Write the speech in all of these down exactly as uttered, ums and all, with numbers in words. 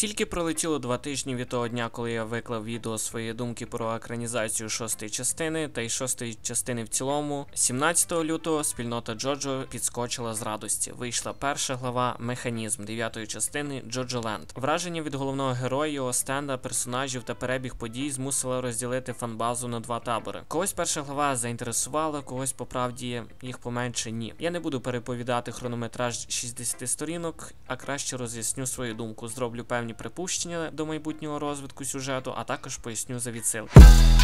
Тільки пролетіло два тижні від того дня, коли я виклав відео свої думки про екранізацію шостої частини, та й шостої частини в цілому. сімнадцятого лютого спільнота Джоджо підскочила з радості. Вийшла перша глава «Механізм» дев'ятої частини Джоджо Ленд. Враження від головного героя, його стенда, персонажів та перебіг подій змусило розділити фанбазу на два табори. Когось перша глава заінтересувала, когось, по правді, їх поменше ні. Я не буду переповідати хронометраж шістдесят сторінок, а краще роз'ясню свою думку, зроблю певні припущення до майбутнього розвитку сюжету, а також поясню за відсилки.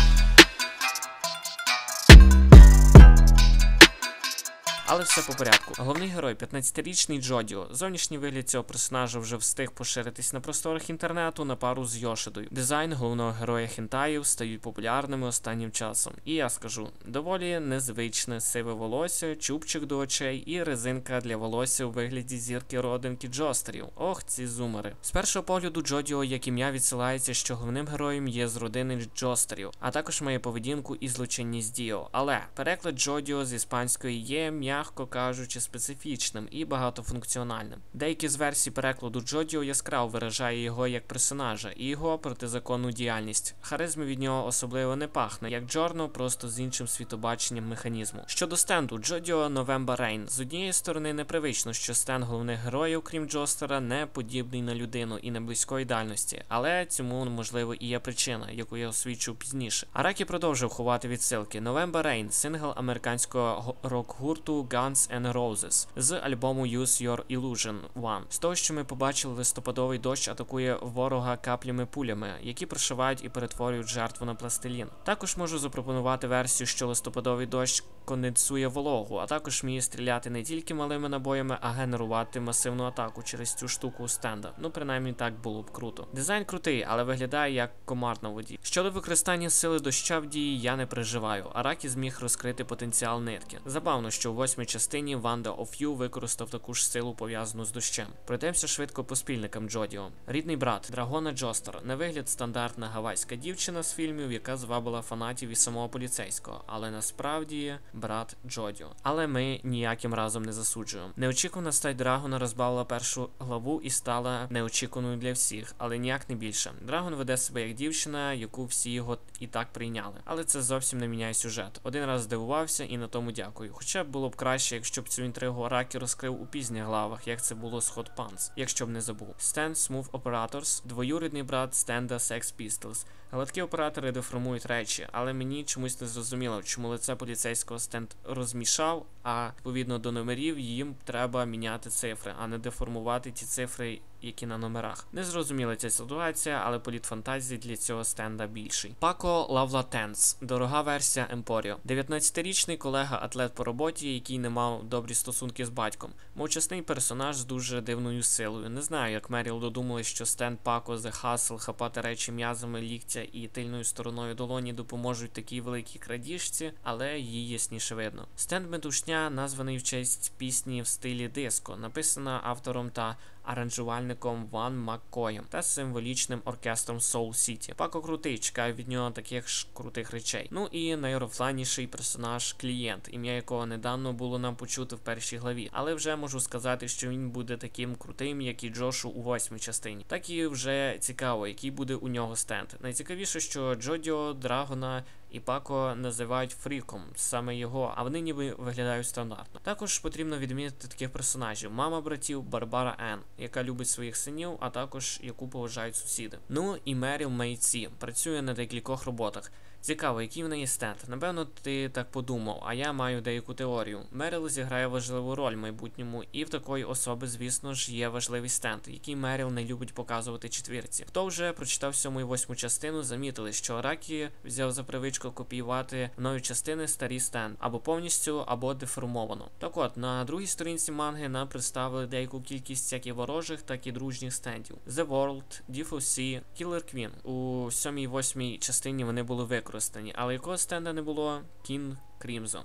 Але все по порядку. Головний герой – п'ятнадцятирічний Джодіо. Зовнішній вигляд цього персонажа вже встиг поширитись на просторах інтернету на пару з Йошидою. Дизайн головного героя хентаїв стають популярними останнім часом. І я скажу, доволі незвичне сиве волосся, чубчик до очей і резинка для волосся у вигляді зірки родинки Джостерів. Ох, ці зумери. З першого погляду Джодіо, як ім'я, відсилається, що головним героєм є з родини Джостерів, а також має поведінку і злочинність Діо. Але переклад Джодіо з іспанської є, м'яко кажучи, специфічним і багатофункціональним. Деякі з версій перекладу Джодіо яскраво виражає його як персонажа і його протизаконну діяльність. Харизми від нього особливо не пахне, як Джорно, просто з іншим світобаченням механізму. Щодо стенду, Джодіо November Rain. З однієї сторони непривично, що стенд головних героїв, крім Джостера, не подібний на людину і не близької дальності, але цьому, можливо, і є причина, яку я освічу пізніше. Аракі продовжив ховати відсилки. November Rain – сингл американського рок-гурту Guns N' Roses з альбому Use Your Illusion один. З того, що ми побачили, листопадовий дощ атакує ворога каплями-пулями, які прошивають і перетворюють жертву на пластилін. Також можу запропонувати версію, що листопадовий дощ конденсує вологу, а також вміє стріляти не тільки малими набоями, а генерувати масивну атаку через цю штуку у стенда. Ну, принаймні так було б круто. Дизайн крутий, але виглядає як комар на воді. Щодо використання сили доща в дії, я не переживаю. Аракі зміг розкрити потенціал нитки. Забавно, що у восьмій частині Wanda of You використав таку ж силу, пов'язану з дощем. Пройдемося швидко по спільникам Джодіо. Рідний брат Драгона Джостер. На вигляд стандартна гавайська дівчина з фільмів, яка звабила фанатів і самого поліцейського, але насправді брат Джодіо. Але ми ніяким разом не засуджуємо. Неочікувана стать Драгона розбавила першу главу і стала неочікуваною для всіх, але ніяк не більше. Драгон веде себе як дівчина, яку всі його і так прийняли. Але це зовсім не міняє сюжет. Один раз здивувався і на тому дякую. Хоча було б краще, якщо б цю інтригу Аракі розкрив у пізніх главах, як це було з Hot Pants, якщо б не забув. Stand Smooth Operators – двоюрідний брат стенда Sex Pistols. Гладкі оператори деформують речі, але мені чомусь не зрозуміло, чому лице поліцейського стенд розмішав, а відповідно до номерів їм треба міняти цифри, а не деформувати ті цифри, які на номерах. Не зрозуміла ця ситуація, але політ фантазії для цього стенда більший. Пако Лавла Тенс. Дорога версія Емпоріо. дев'ятнадцятирічний колега-атлет по роботі, який не мав добрі стосунки з батьком. Мовчасний персонаж з дуже дивною силою. Не знаю, як Меріл додумали, що стенд Пако The Hustle хапати речі м'язами ліктя і тильною стороною долоні допоможуть такій великій крадіжці, але її ясніше видно. Стенд метушня названий в честь пісні в стилі диско, написана автором та аранжувальником Ван Маккоєм та символічним оркестром Soul City. Пако крутий, чекаю від нього таких ж крутих речей. Ну і найрофланіший персонаж Клієнт, ім'я якого недавно було нам почути в першій главі. Але вже можу сказати, що він буде таким крутим, як і Джошу у восьмій частині. Так і вже цікаво, який буде у нього стенд. Найцікавіше, що Джодіо, Драгона і Пако називають фріком, саме його, а вони ніби виглядають стандартно. Також потрібно відмітити таких персонажів. Мама братів Барбара Енн, яка любить своїх синів, а також яку поважають сусіди. Ну і Меріл Мейці, працює на декількох роботах. Цікаво, який в неї стенд. Напевно, ти так подумав, а я маю деяку теорію. Меріл зіграє важливу роль в майбутньому, і в такої особи, звісно ж, є важливий стенд, який Меріл не любить показувати четвірці. Хто вже прочитав сьому і восьму частину, замітили, що Аракі взяв за привичку копіювати в нові частини старі стенд, або повністю, або деформовано. Так от, на другій сторінці манги нам представили деяку кількість як і ворожих, так і дружніх стендів. The World, ді еф сі, Killer Queen. У сьомій і восьмій частині вони були використані, але якого стенда не було? King Crimson.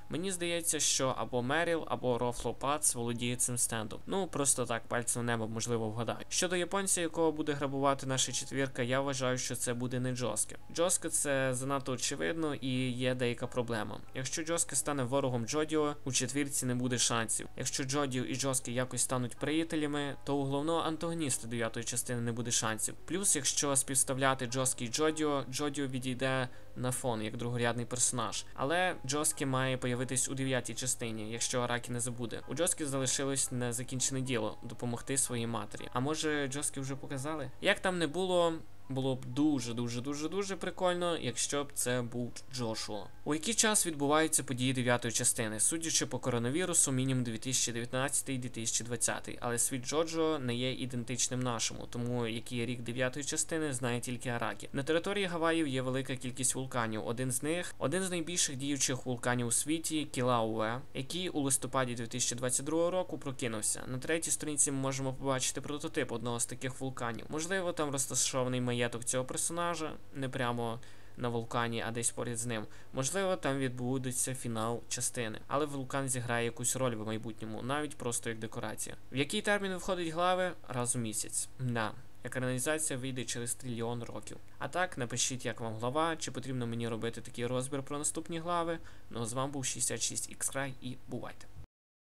Мені здається, що або Меріл, або Рофло Пац володіє цим стендом. Ну, просто так, пальцем в небо, можливо, вгадаю. Щодо японця, якого буде грабувати наша четвірка, я вважаю, що це буде не Джоске. Джоске це занадто очевидно і є деяка проблема. Якщо Джоске стане ворогом Джодіо, у четвірці не буде шансів. Якщо Джодіо і Джоске якось стануть приятелями, то у головного антагоніста дев'ятої частини не буде шансів. Плюс, якщо співставляти Джоске і Джодіо, Джодіо відійде на фон як другорядний персонаж. Але Джоске має появитись у дев'ятій частині, якщо Аракі не забуде. У Джоске залишилось незакінчене діло – допомогти своїй матері. А може Джоске вже показали? Як там не було, було б дуже-дуже-дуже-дуже прикольно, якщо б це був Джошуа. У який час відбуваються події дев'ятої частини? Судячи по коронавірусу, мінімум дві тисячі дев'ятнадцятий - дві тисячі двадцятий. Але світ Джоджо не є ідентичним нашому, тому який рік дев'ятої частини знає тільки Аракі. На території Гаваїв є велика кількість вулканів. Один з них, один з найбільших діючих вулканів у світі – Кілауе, який у листопаді дві тисячі двадцять другого року прокинувся. На третій сторінці ми можемо побачити прототип одного з таких вулканів. Можливо, там розташований маєток цього персонажа, не прямо на вулкані, а десь поряд з ним. Можливо, там відбудеться фінал частини. Але вулкан зіграє якусь роль в майбутньому, навіть просто як декорація. В який термін виходить глави? Раз у місяць. Да. Екранізація вийде через трильйон років. А так, напишіть, як вам глава, чи потрібно мені робити такий розбір про наступні глави. Ну, а з вами був шістдесят шість ікс край і бувайте.